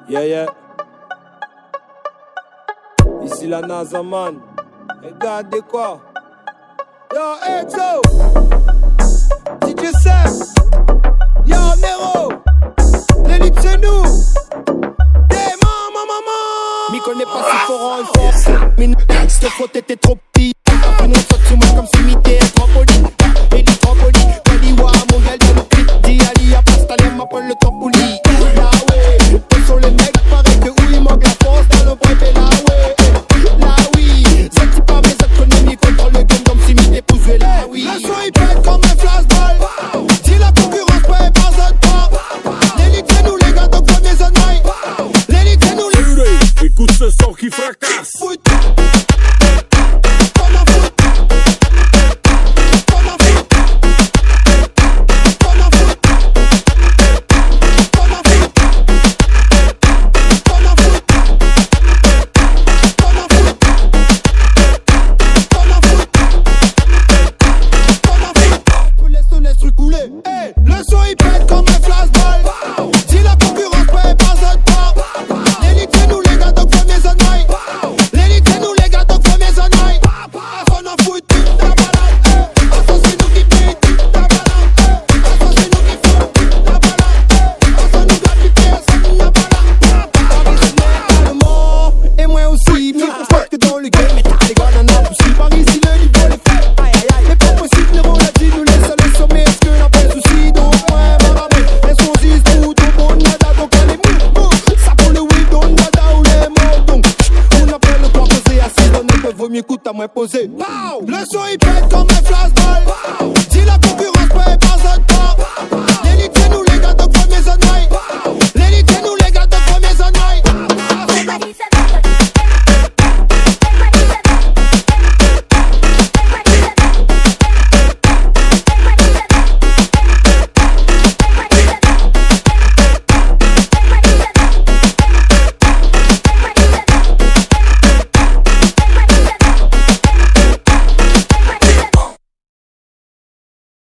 Yeah, yeah. Ici la NASA, man. Regardez quoi. Yo, Exo. DJ Sam. Yo, Nero. L'élite, c'est nous. Hey, maman. M'y connais pas si fort en force. Mais cette faute était trop petite. On saute sur moi comme si m'était trop poli. Élite trop poli. Kaliwa, mon gars, dans le clip. Di Ali, à Pastalien, m'appelle le top poli. Là, ouais. Quels sont les mecs, pareil que où il manque la force dans le bref et là, ouais. Là, oui. C'est qui par mes économies contrôle le game comme si m'était poussé là, oui. Le son, il pète comme un flashball. Si la concurrence peut être pas autre part. L'élite, c'est nous, les gars, donc prenez un oeil. L'élite, c'est nous, les... Écoute ce son qui fracasse. Le son il pète comme un flashball. Si la concurrence peut pas autre part. L'élite c'est nous les gars donc prenez un oeil. L'élite c'est nous les gars donc prenez un oeil. On en fout toute la balade. C'est nous qui pète toute la balade. C'est nous qui font toute la balade. On nous doit piquer c'est la balade. Le mort et moi aussi. Mais faut pas que dans le game et t'as les gars n'en a plus. Par ici le niveau est fait. Mais pas possible Nero l'a dit nous laisse le sommet. Est-ce que la paix souci donc ouais maramé. Est-ce qu'on dit tout bon nada donc elle est mou. Ça pour le weed on nada ou les mots donc. On appelle le temps posé assis dans notre vaut mieux écoute à moins posé. Le son il